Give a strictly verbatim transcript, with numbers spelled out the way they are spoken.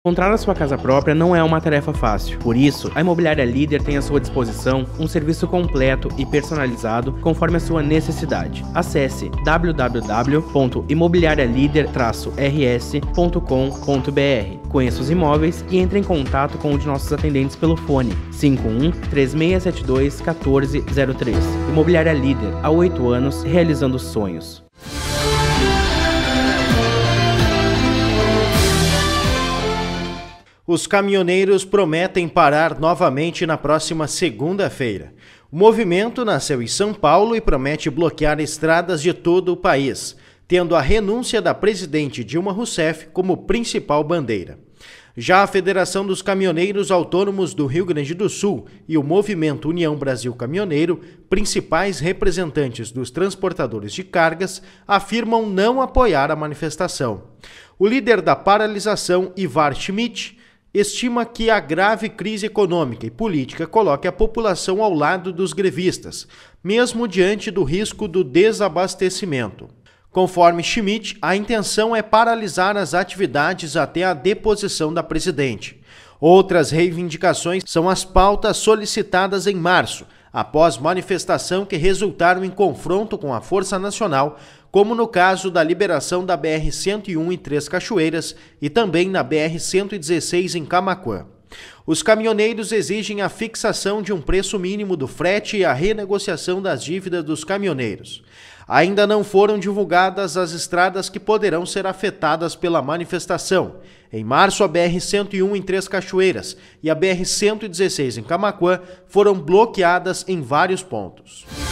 Encontrar a sua casa própria não é uma tarefa fácil. Por isso, a Imobiliária Líder tem à sua disposição um serviço completo e personalizado conforme a sua necessidade. Acesse w w w ponto imobiliaria líder traço r s ponto com ponto b r. Conheça os imóveis e entre em contato com um de nossos atendentes pelo fone cinco um, três seis sete dois, um quatro zero três. Imobiliária Líder, há oito anos, realizando sonhos. Os caminhoneiros prometem parar novamente na próxima segunda-feira. O movimento nasceu em São Paulo e promete bloquear estradas de todo o país, tendo a renúncia da presidente Dilma Rousseff como principal bandeira. Já a Federação dos Caminhoneiros Autônomos do Rio Grande do Sul e o Movimento União Brasil Caminhoneiro, principais representantes dos transportadores de cargas, afirmam não apoiar a manifestação. O líder da paralisação, Ivar Schmidt, estima que a grave crise econômica e política coloque a população ao lado dos grevistas, mesmo diante do risco do desabastecimento. Conforme Schmidt, a intenção é paralisar as atividades até a deposição da presidente. Outras reivindicações são as pautas solicitadas em março, após manifestação que resultaram em confronto com a Força Nacional, como no caso da liberação da B R cento e um em Três Cachoeiras e também na B R cento e dezesseis em Camaquã. Os caminhoneiros exigem a fixação de um preço mínimo do frete e a renegociação das dívidas dos caminhoneiros. Ainda não foram divulgadas as estradas que poderão ser afetadas pela manifestação. Em março, a B R cento e um em Três Cachoeiras e a B R cento e dezesseis em Camaquã foram bloqueadas em vários pontos.